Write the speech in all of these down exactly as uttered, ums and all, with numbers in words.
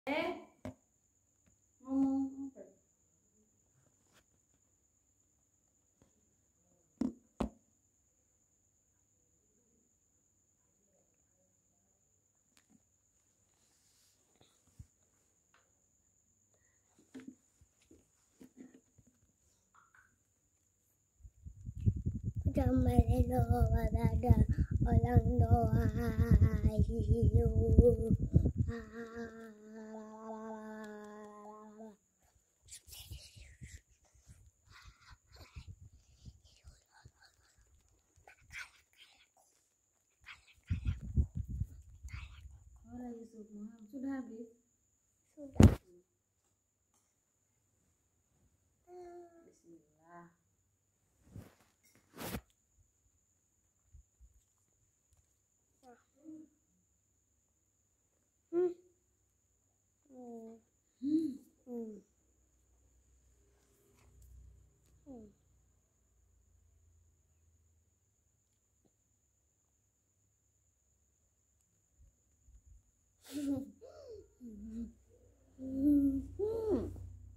Eh, ngomong apa? Jamalelo wadada orang doa hiu. Oh, lagi semua sudah habis. Sudah. Bismillah. Hmm. Hmm. Hmm. Hmm. Hmm. Hmm.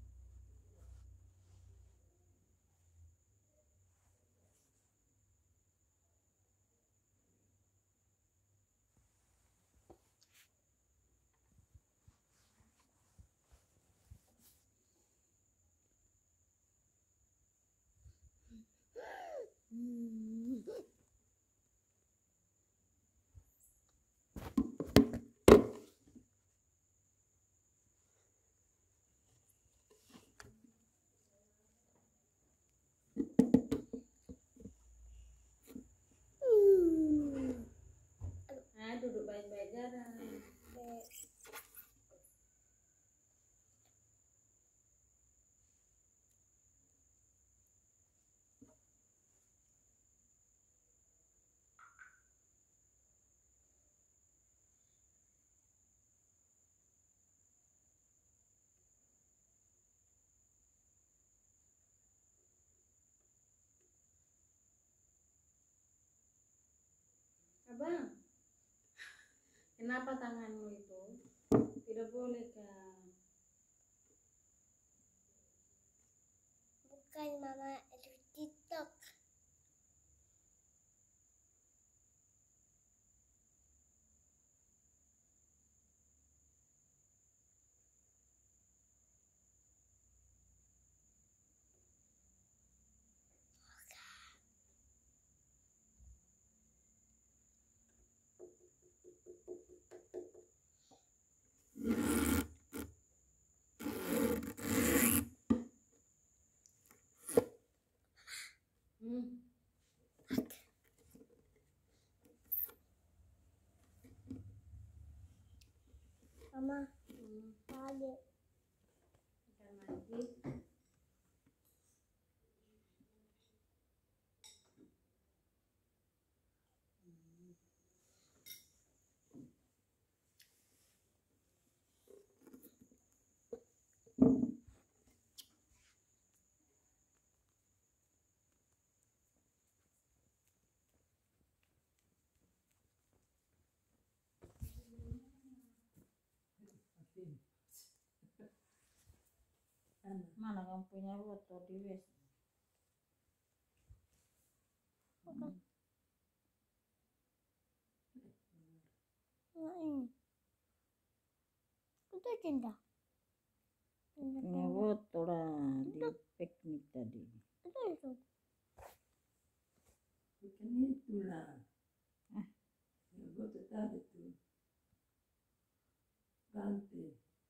Nah, duduk baik-baik Zara. Abang, kenapa tanganmu itu? Tidak boleh kan? Bukan mama itu TikTok. Hmm. Mama, Hmm. ada. Ikan lagi. Mana kamu punya foto di wes? Bukan. Nah, ini. Itu cinta. Punya foto lah di piknik tadi. Itu itu. Bukan itulah. Ah. Ya, gue tetap itu. Ganti.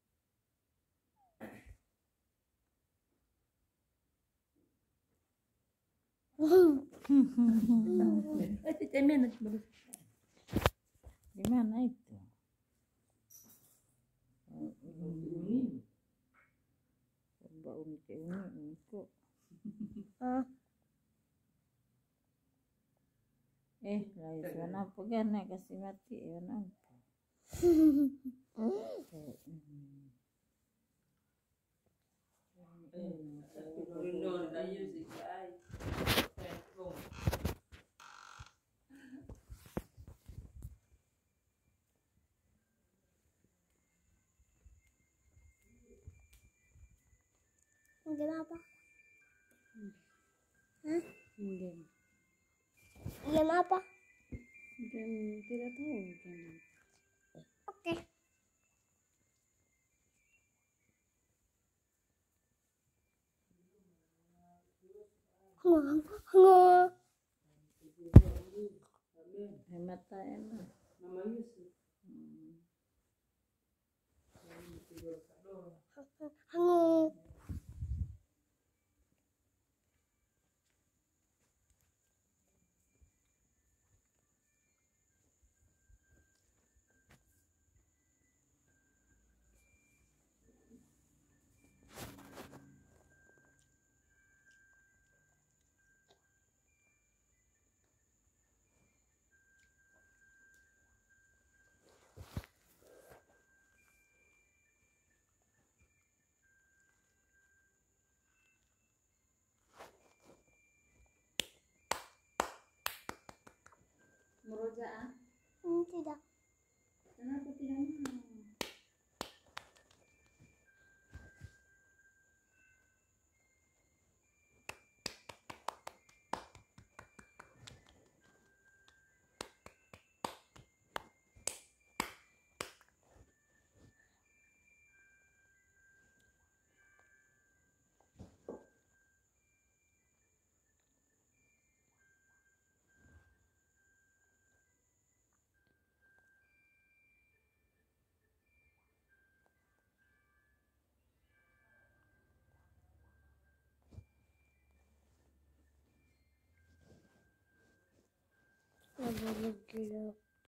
Eh, cemen baru. Di mana itu? Ini. Coba unik ini kok. Ah, Eh, lah itu apa kan nak kasih mati ya nak. Nol dah ya sih guys. Game apa? Hah? Game. Game apa? Game tidak tahu game. Oke. Nggak, nggak. Hemat enak. Nama Yusuf. Hmm. Nggak. Murojaah? Hmm, tidak. Kenapa tidak mau? Nggak boleh gila.